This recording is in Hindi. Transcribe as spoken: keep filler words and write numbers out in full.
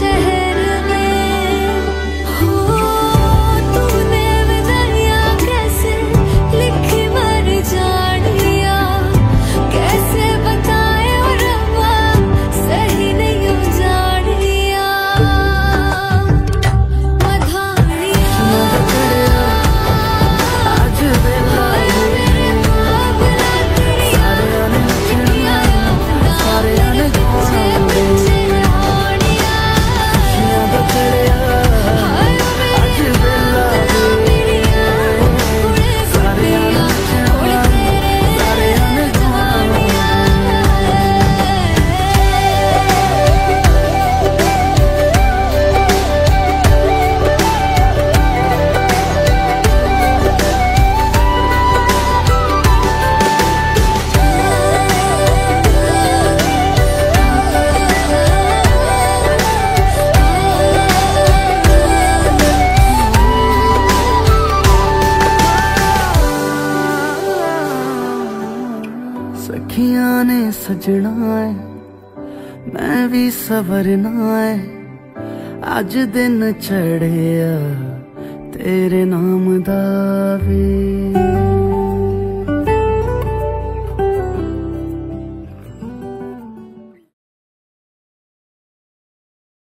शहर में हो तूने विदाइया कैसे लिखी मर जानिया, कैसे बताए और रब्बा सही नहीं जानिया। मधानिया आज वेला सारे आने सखियां ने सजना है मैं भी सवरना है, अज दिन चढ़िया तेरे नाम दा वे।